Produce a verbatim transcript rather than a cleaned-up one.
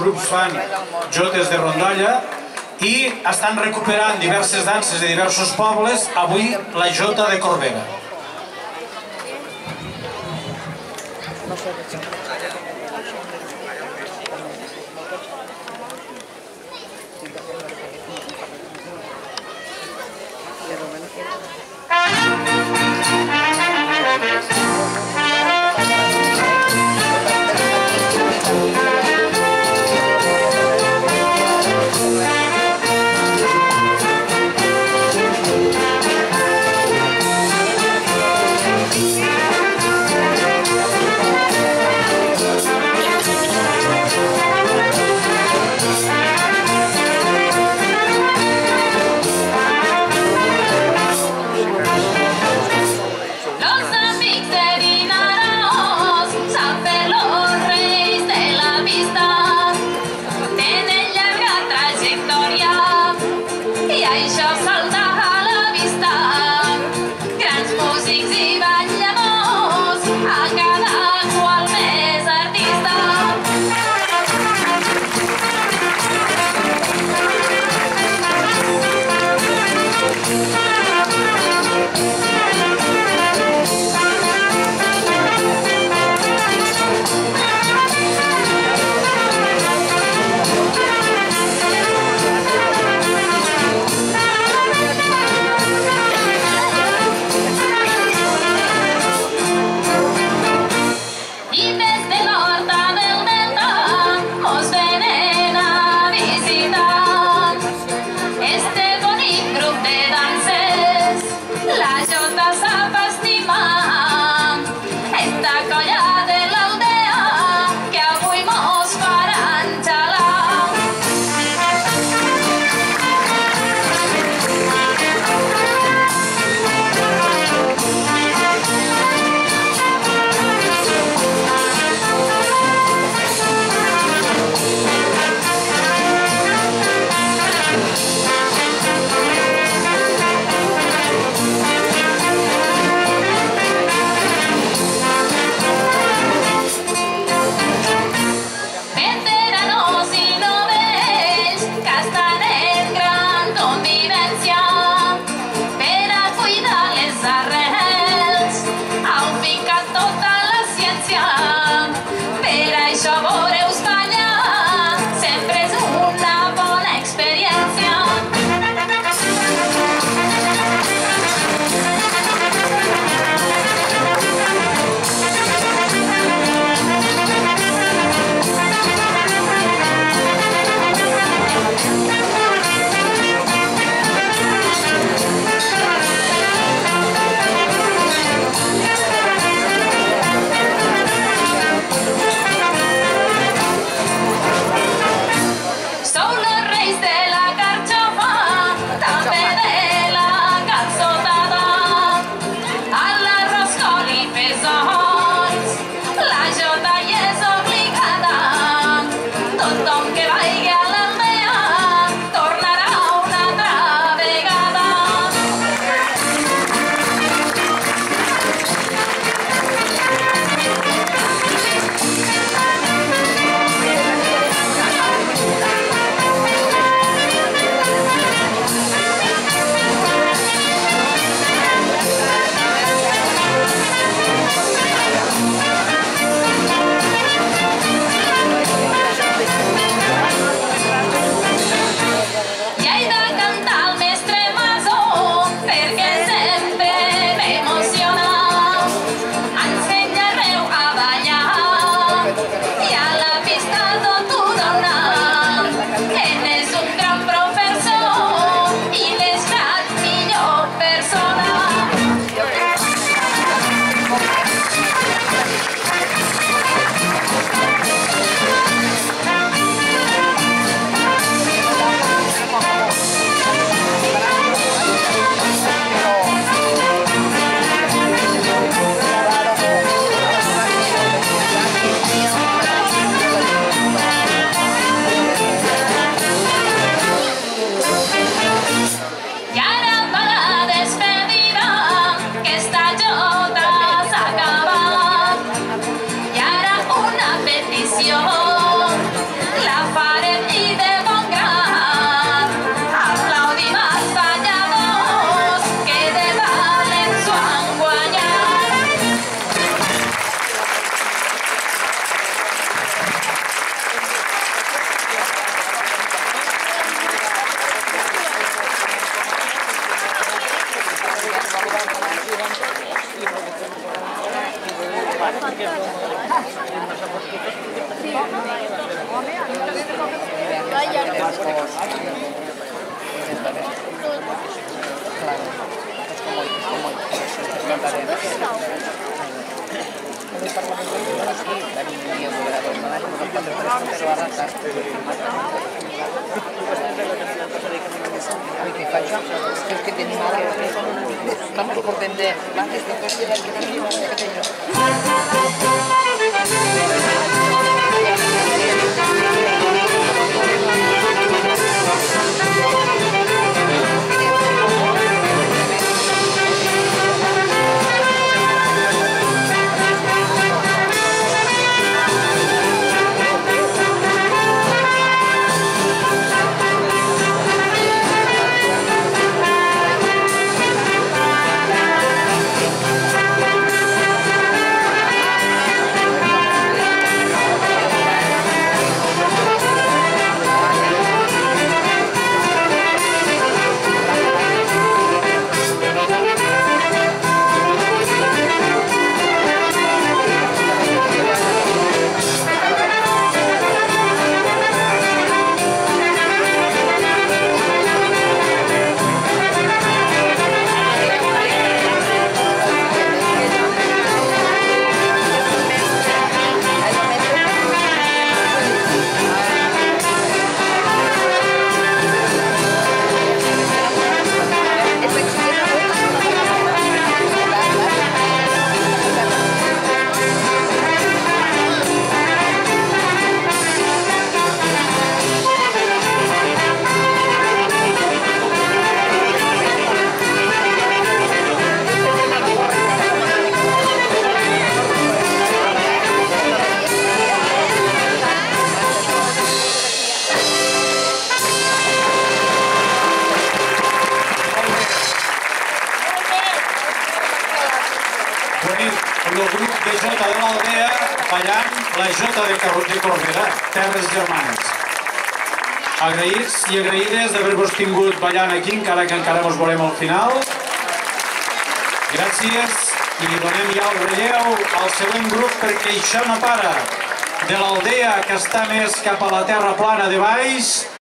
grups fan jotes de rondalla i estan recuperant diverses danses de diversos pobles, avui la jota de Corbera. farem i de bon grat. Aplaudim els balladors que de valent s'ho han guanyat. Che facciamo? Perché ti animale stiamo ricordando ma che sta facendo el grup de Jota de l'Aldea ballant la Jota de Corbera, Terres Germanes. Agraïts i agraïdes d'haver-vos tingut ballant aquí, encara que encara mos veurem al final. Gràcies i donem ja el relleu al següent grup perquè això no para. De l'Aldea, que està més cap a la terra plana de baix,